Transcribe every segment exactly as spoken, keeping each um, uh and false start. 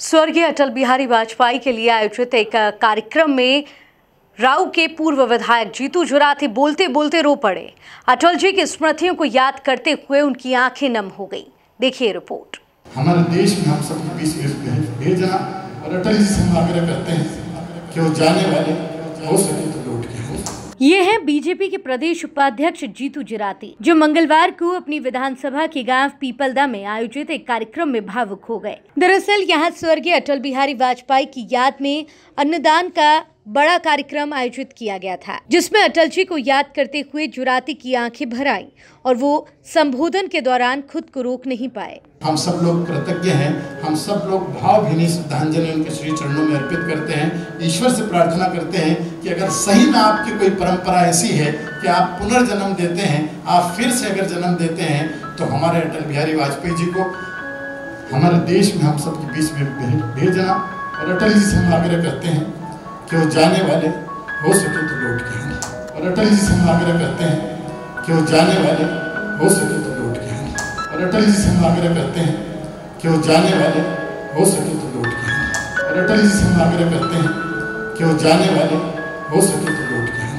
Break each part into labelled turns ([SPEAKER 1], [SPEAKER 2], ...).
[SPEAKER 1] स्वर्गीय अटल बिहारी वाजपेयी के लिए आयोजित एक कार्यक्रम में राऊ के पूर्व विधायक जीतू जुराती बोलते बोलते रो पड़े। अटल जी की स्मृतियों को याद करते हुए उनकी आंखें नम हो गई। देखिए रिपोर्ट।
[SPEAKER 2] हमारे देश में हम सबके बीच भेजना और अटल जी से हम आग्रह करते हैं कि वो जाने वाले हो सके तो लौट के।
[SPEAKER 1] ये हैं बीजेपी के प्रदेश उपाध्यक्ष जीतू जुराती, जो मंगलवार को अपनी विधानसभा के गांव पीपलदा में आयोजित एक कार्यक्रम में भावुक हो गए। दरअसल यहां स्वर्गीय अटल बिहारी वाजपेयी की याद में अन्नदान का बड़ा कार्यक्रम आयोजित किया गया था, जिसमें अटल जी को याद करते हुए जुराती की आंखें भर आईं और वो संबोधन के दौरान खुद को रोक नहीं पाए।
[SPEAKER 2] हम सब लोग कृतज्ञ हैं, हम सब लोग भावभीनी श्रद्धांजलि उनके श्री चरणों में अर्पित करते हैं। ईश्वर से प्रार्थना करते हैं कि अगर सही में आपकी कोई परंपरा ऐसी है कि आप पुनर्जन्म देते हैं, आप फिर से अगर जन्म देते हैं, तो हमारे अटल बिहारी वाजपेयी जी को हमारे देश में हम सबके बीच में भेजना और अटल जी से हम आग्रह करते हैं कि वो जाने वाले हो सके तो लौट के आएंगे। और अटल जी से हम आग्रह करते हैं कि वो जाने वाले हो सके तो लौट के आएंगे। और अटल जी से हम आग्रह करते हैं कि वो जाने वाले हो सके तो लौट के आएंगे। और अटल जी से हम आग्रह करते हैं कि वो जाने वाले हो सके तो लौट के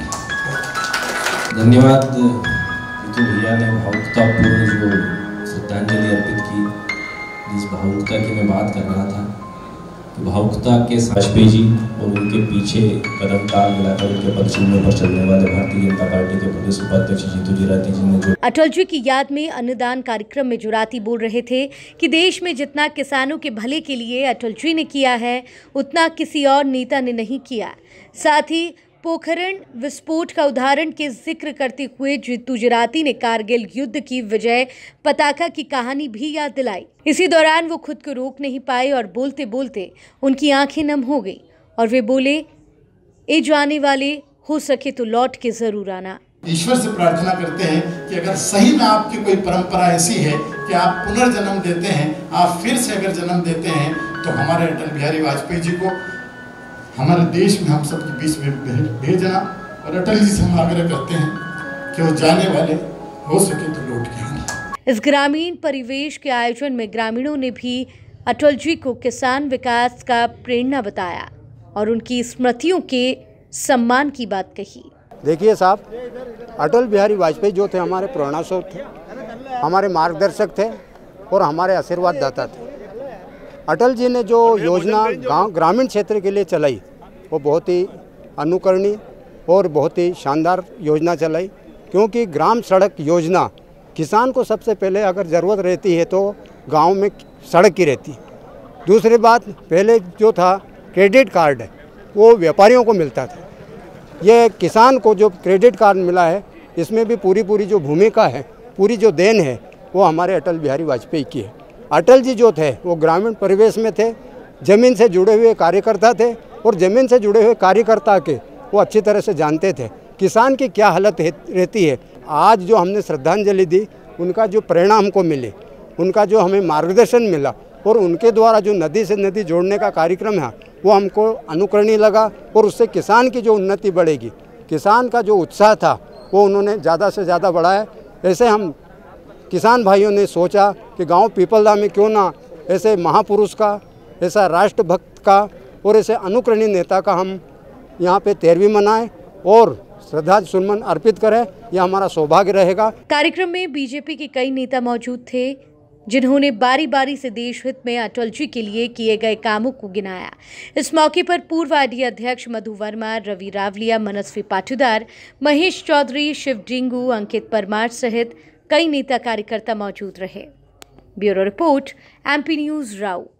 [SPEAKER 2] आएंगे।
[SPEAKER 3] धन्यवाद जीतू भैया ने भावुकतापूर्ण जो श्रद्धांजलि अर्पित की। जिस भावुकता की मैं बात कर रहा था, भावुकता के वाजपेयी जी और उनके पीछे कदम ताल मिलाकर उनके पदचिन्हों पर चलने वाले भारतीय जनता पार्टी के प्रदेश उपाध्यक्ष जीतू जुराती जी ने जो
[SPEAKER 1] अटल जी की याद में अन्नदान कार्यक्रम में जुराती बोल रहे थे कि देश में जितना किसानों के भले के लिए अटल जी ने किया है, उतना किसी और नेता ने नहीं किया। साथ ही पोखरण विस्फोट का उदाहरण के जिक्र करते हुए जीतू जुराती ने कारगिल युद्ध की विजय पताका की कहानी भी याद दिलाई। इसी दौरान वो खुद को रोक नहीं पाए और बोलते बोलते उनकी आंखें नम हो गई और वे बोले, ए जाने वाले हो सके तो लौट के जरूर आना।
[SPEAKER 2] ईश्वर से प्रार्थना करते हैं कि अगर सही में आपकी कोई परंपरा ऐसी है कि आप पुनर्जन्म देते हैं, आप फिर से अगर जन्म देते हैं, तो हमारे अटल बिहारी वाजपेयी जी को हमारे देश में हम सबके बीच में भेजना और अटल जी से हम आग्रह करते हैं कि वो जाने वाले हो सके तो लौट के आएंगे।
[SPEAKER 1] इस ग्रामीण परिवेश के आयोजन में ग्रामीणों ने भी अटल जी को किसान विकास का प्रेरणा बताया और उनकी स्मृतियों के सम्मान की बात कही।
[SPEAKER 4] देखिए साहब, अटल बिहारी वाजपेयी जो थे हमारे प्रेरणा स्रोत थे, हमारे मार्गदर्शक थे और हमारे आशीर्वाद दाता थे। अटल जी ने जो योजना गांव ग्रामीण क्षेत्र के लिए चलाई, वो बहुत ही अनुकरणीय और बहुत ही शानदार योजना चलाई, क्योंकि ग्राम सड़क योजना किसान को सबसे पहले अगर ज़रूरत रहती है तो गांव में सड़क की रहती है। दूसरी बात, पहले जो था क्रेडिट कार्ड है वो व्यापारियों को मिलता था। ये किसान को जो क्रेडिट कार्ड मिला है, इसमें भी पूरी पूरी जो भूमिका है, पूरी जो देन है, वो हमारे अटल बिहारी वाजपेयी की है। अटल जी जो थे वो ग्रामीण परिवेश में थे, ज़मीन से जुड़े हुए कार्यकर्ता थे और ज़मीन से जुड़े हुए कार्यकर्ता के वो अच्छी तरह से जानते थे किसान की क्या हालत रहती है। आज जो हमने श्रद्धांजलि दी, उनका जो प्रेरणा हमको मिले, उनका जो हमें मार्गदर्शन मिला और उनके द्वारा जो नदी से नदी जोड़ने का कार्यक्रम है, वो हमको अनुकरणीय लगा और उससे किसान की जो उन्नति बढ़ेगी, किसान का जो उत्साह था वो उन्होंने ज़्यादा से ज़्यादा बढ़ाया। ऐसे हम किसान भाइयों ने सोचा कि गांव पीपलदा में क्यों ना ऐसे महापुरुष का, ऐसा राष्ट्रभक्त का और ऐसे अनुकरणीय नेता का हम यहाँ पे तेरहवीं मनाएं और श्रद्धा सुमन अर्पित करें। यह हमारा सौभाग्य रहेगा।
[SPEAKER 1] कार्यक्रम में बीजेपी के कई नेता मौजूद थे, जिन्होंने बारी बारी से देश हित में अटल जी के लिए किए गए कामों को गिनाया। इस मौके पर पूर्व आईडी अध्यक्ष मधु वर्मा, रवि रावलिया, मनस्वी पाटीदार, महेश चौधरी, शिव डिंगू, अंकित परमार सहित कई नेता कार्यकर्ता मौजूद रहे। ब्यूरो रिपोर्ट, एमपी न्यूज, राऊ।